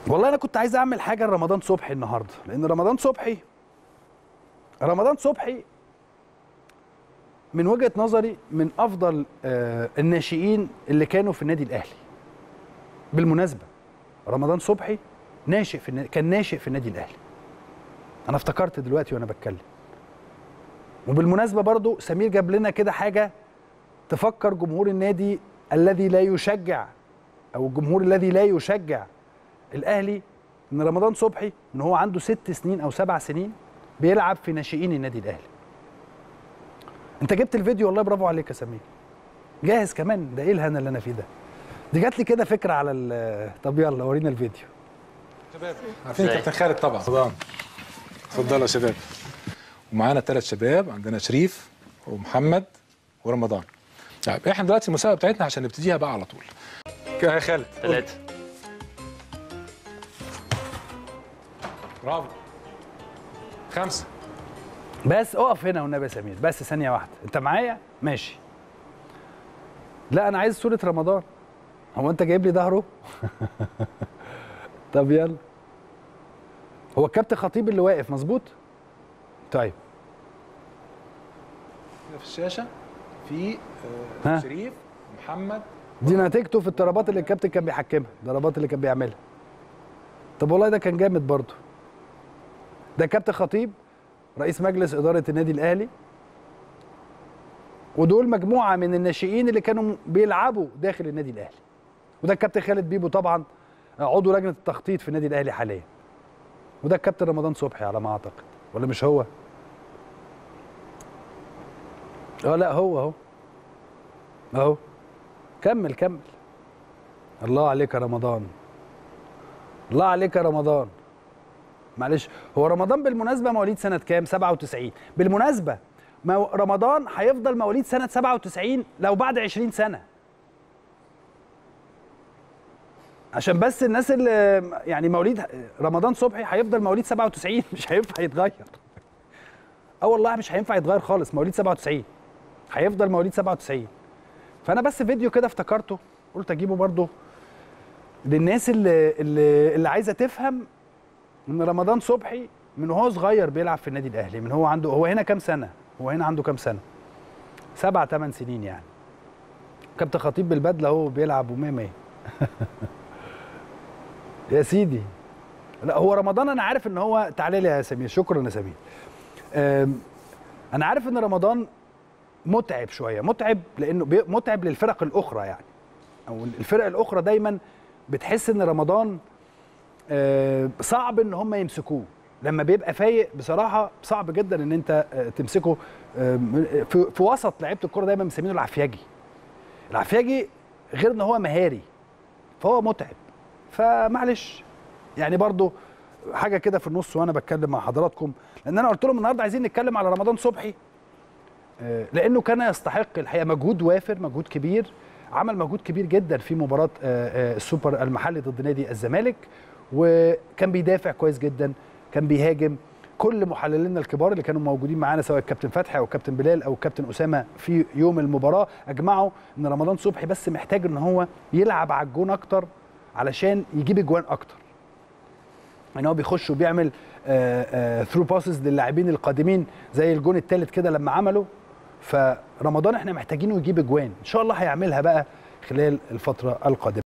والله انا كنت عايز اعمل حاجه لرمضان صبحي النهارده، لان رمضان صبحي من وجهه نظري من افضل الناشئين اللي كانوا في النادي الاهلي. بالمناسبه رمضان صبحي كان ناشئ في النادي الاهلي. انا افتكرت دلوقتي وانا بتكلم. وبالمناسبه برضو سمير جاب لنا كده حاجه تفكر جمهور النادي الذي لا يشجع، او الجمهور الذي لا يشجع الاهلي، ان رمضان صبحي ان هو عنده 6 سنين او 7 سنين بيلعب في ناشئين النادي الاهلي. انت جبت الفيديو، والله برافو عليك يا سمير. جاهز كمان، ده ايه الهنا اللي انا فيه ده؟ دي جات لي كده فكره على طب يلا ورينا الفيديو. شباب عارفين كابتن خالد طبعا. اتفضلوا يا شباب. ومعانا 3 شباب، عندنا شريف ومحمد ورمضان. طيب احنا دلوقتي المسابقه بتاعتنا عشان نبتديها بقى على طول. يا خالد 3. برافو. 5. بس اقف هنا والنبي يا سمير، بس ثانيه واحده، انت معايا؟ ماشي. لا انا عايز صوره رمضان. هو انت جايب لي ظهره؟ طب يلا. هو الكابتن خطيب اللي واقف مظبوط؟ طيب في الشاشه في شريف ومحمد. دي نتيجته في الضربات اللي الكابتن كان بيحكمها، الضربات اللي كان بيعملها. طب والله ده كان جامد برضه. ده كابتن خطيب رئيس مجلس إدارة النادي الأهلي، ودول مجموعة من الناشئين اللي كانوا بيلعبوا داخل النادي الأهلي. وده الكابتن خالد بيبو طبعا عضو لجنة التخطيط في النادي الأهلي حاليا. وده الكابتن رمضان صبحي على ما أعتقد، ولا مش هو؟ لا هو اهو. كمل. الله عليك يا رمضان، الله عليك يا رمضان. معلش، هو رمضان بالمناسبة مواليد سنة كام؟ 97. بالمناسبة رمضان هيفضل مواليد سنة 97 لو بعد 20 سنة. عشان بس الناس اللي يعني مواليد رمضان صبحي هيفضل مواليد 97، مش هينفع يتغير. والله مش هينفع يتغير خالص، مواليد 97 هيفضل مواليد 97. فأنا بس فيديو كده افتكرته قلت أجيبه برضه للناس اللي عايزة تفهم ان رمضان صبحي من وهو صغير بيلعب في النادي الاهلي. من هو هنا كام سنه؟ هو هنا عنده كام سنه؟ 7 8 سنين يعني. كابتن خطيب بالبدله اهو بيلعب ومية مية. يا سيدي. لا هو رمضان انا عارف ان هو، تعالى لي يا سمير. شكرا يا سمير. انا عارف ان رمضان متعب شويه، متعب لانه متعب للفرق الاخرى يعني، او الفرق الاخرى دايما بتحس ان رمضان صعب ان هم يمسكوه لما بيبقى فايق. بصراحه صعب جدا ان انت تمسكه في وسط لعيبه الكوره. دايما مسمينه العفياجي غير ان هو مهاري، فهو متعب. فمعلش يعني برضو حاجه كده في النص وانا بتكلم مع حضراتكم، لان انا قلت لهم النهارده عايزين نتكلم على رمضان صبحي لانه كان يستحق الحقيقه مجهود وافر، مجهود كبير. عمل مجهود كبير جدا في مباراه السوبر المحلي ضد نادي الزمالك، وكان بيدافع كويس جدا، كان بيهاجم. كل محللينا الكبار اللي كانوا موجودين معانا سواء الكابتن فتحي او الكابتن بلال او الكابتن اسامه في يوم المباراه اجمعوا ان رمضان صبحي بس محتاج ان هو يلعب على الجون اكتر علشان يجيب اجوان اكتر. يعني هو بيخش وبيعمل ثرو باسز للاعبين القادمين زي الجون الثالث كده لما عمله. فرمضان احنا محتاجينه يجيب اجوان، ان شاء الله هيعملها بقى خلال الفتره القادمه.